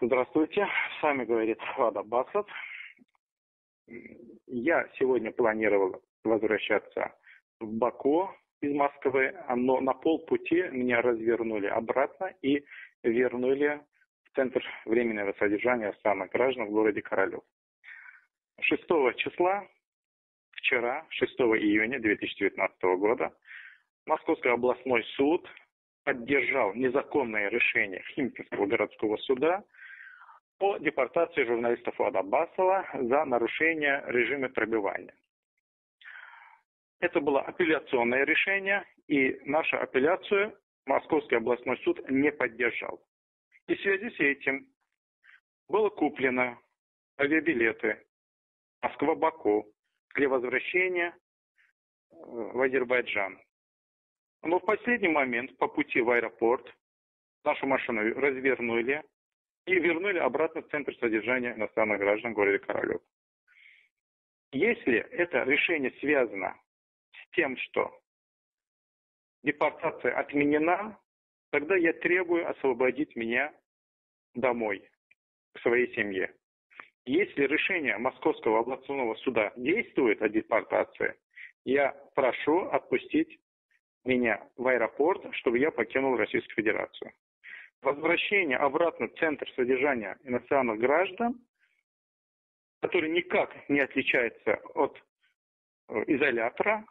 Здравствуйте, с вами говорит Влад Аббасов. Я сегодня планировал возвращаться в Баку из Москвы, но на полпути меня развернули обратно и вернули в Центр временного содержания самых граждан в городе Королев. 6 числа, вчера, 6 июня 2019 года, Московский областной суд поддержал незаконное решение Химкинского городского суда о депортации журналиста Влада Аббасова за нарушение режима пребывания. Это было апелляционное решение, и нашу апелляцию Московский областной суд не поддержал. И в связи с этим было куплено авиабилеты Москва-Баку для возвращения в Азербайджан. Но в последний момент по пути в аэропорт нашу машину развернули и вернули обратно в Центр содержания иностранных граждан в городе Королев. Если это решение связано с тем, что депортация отменена, тогда я требую освободить меня домой, к своей семье. Если решение Московского областного суда действует о депортации, я прошу отпустить меня в аэропорт, чтобы я покинул Российскую Федерацию. Возвращение обратно в Центр содержания иностранных граждан, который никак не отличается от изолятора,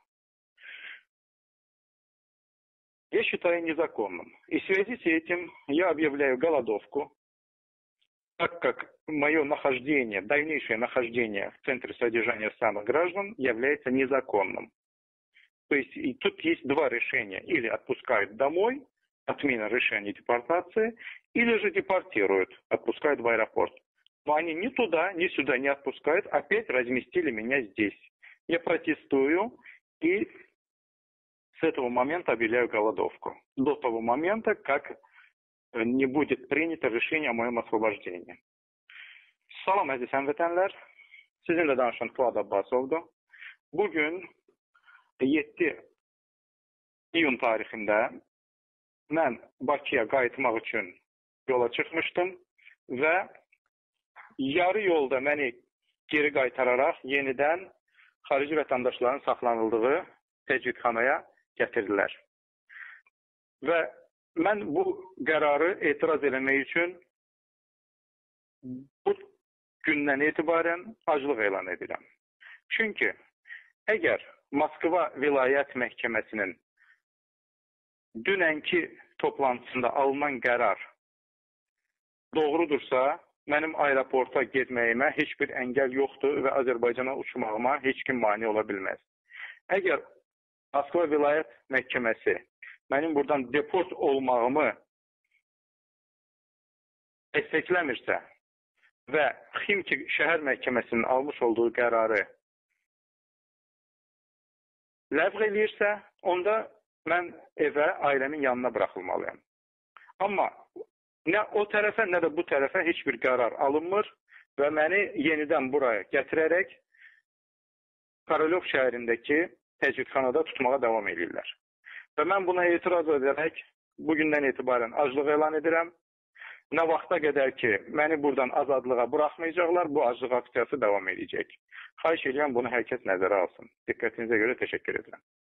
я считаю незаконным. И в связи с этим я объявляю голодовку, так как мое нахождение, дальнейшее нахождение в Центре содержания иностранных граждан является незаконным. То есть и тут есть два решения. Или отпускают домой, отмена решения депортации, или же депортируют, отпускают в аэропорт. Но они ни туда, ни сюда не отпускают, опять разместили меня здесь. Я протестую и с этого момента объявляю голодовку. До того момента, как не будет принято решение о моем освобождении. Salam əziz həmvətənlər, sizinlə danışan Fuad Abbasovdur. Bugün 7 iyun tarixində mən Bakıya qayıtmaq üçün yola çıxmışdım və yarı yolda məni geri qaytararaq yenidən xarici vətəndaşların saxlanıldığı təcridxanaya gətirdilər. Və mən bu qərarı etiraz eləmək üçün bu gündən etibarən aclıq elan edirəm. Çünki əgər Moskva Vilayət Məhkəməsinin dünənki toplantısında alınan qərar doğrudursa, mənim aeroporta getməyimə heç bir əngəl yoxdur və Azərbaycana uçmağıma heç kim mane ola bilməz. Əgər Moskva Vilayət Məhkəməsi mənim buradan deport olmağımı dəstəkləmirsə və Ximki şəhər məhkəməsinin almış olduğu qərarı ləğv eləyirsə, onda mən evə, ailəmin yanına buraxılmalıyam. Amma nə o tərəfə, nə də bu tərəfə heç bir qərar alınmır və məni yenidən buraya gətirərək Korolov şəhərindəki təcridxanada tutmağa davam edirlər. Və mən buna etiraz edərək bugündən etibarən aclıq elan edirəm. Nə vaxta qədər ki, məni buradan azadlığa buraxmayacaqlar, bu aclıq aksiyası davam edəcək. Xahiş edirəm, bunu hər kəs nəzərə alsın. Diqqətinizə görə təşəkkür edirəm.